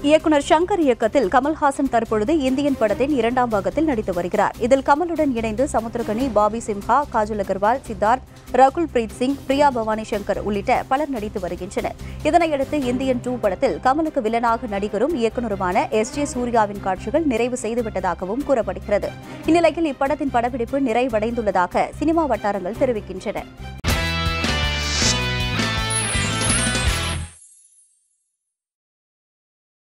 இயக்குநர் ஷங்கர் இயக்கத்தில் கமல்ஹாசன் தற்பொழுது இந்தியன் படத்தின் 2ஆம் பாகத்தில் நடித்து வருகிறார். இதில் கமலுடன் இணைந்து சமுத்திரகனி, பாபி சிம்ஹா, காஜல் அகர்வால், சித்தார்த், ரகுல் பிரீத் சிங், பிரியா பவானி சங்கர் உள்ளிட்ட பலர் நடித்து வருகின்றனர். இதனையடுத்து இந்தியன் 2 படத்தில் கமலுக்கு வில்லனாக நடிகரும் இயக்குநருமான எஸ்.ஜே. சூர்யாவின் காட்சிகள் நிறைவு செய்துவிட்டதாகவும் கூறப்படுகிறது. இந்நிலையில் இப்படத்தின் படப்பிடிப்பு நிறைவடைந்துள்ளதாக சினிமா வட்டாரங்கள் தெரிவிக்கின்றன.